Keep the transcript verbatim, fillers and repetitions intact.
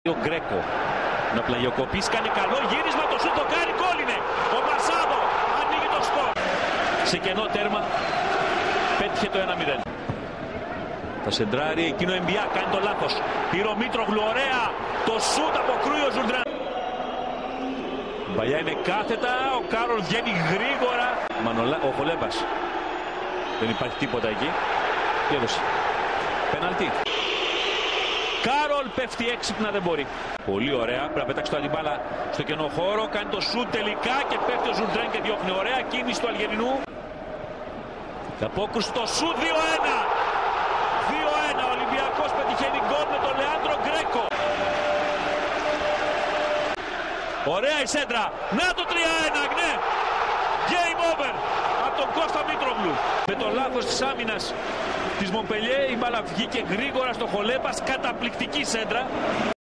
Ο Γκρέκο να πλαγιοκοπήσει, κάνει καλό γύρισμα, το σούτ το κάνει, γκολ είναι. Ο Μασάδο ανοίγει το σκορ. Σε κενό τέρμα πέτυχε το ένα μηδέν. Θα σεντράρει εκείνο Εμπιά, κάνει το λάθος. Πήρε ο Μήτρογλου, ωραία. Το σούτ αποκρούει ο Ζουρντράν. Η παλιά είναι κάθετα, ο Κάρολ βγαίνει γρήγορα. Μανολά, ο Χολέβας. Δεν υπάρχει τίποτα εκεί. Τι έδωσε. Πέναλτι. Κάρολ πέφτει έξυπνα, δεν μπορεί. Πολύ ωραία. Πρέπει να πετάξει το αντιμπάλα στο κενό χώρο. Κάνει το σουτ τελικά και πέφτει ο Ζουρντράν και διώχνει. Ωραία κίνηση του Αλγερινού. Η απόκρουση το σουτ δύο ένα. δύο ένα. Ο Ολυμπιακός πετυχαίνει γκολ με τον Λεάντρο Γκρέκο. Ωραία η σέντρα. Να το τρία ένα. Ναι. Game over. Από τον Κώστα Μήτρογλου. Με το λάθος της άμυνας της Μομπελιέ η μπάλα βγήκε γρήγορα στο Χολέβας. Καταπληκτική σέντρα.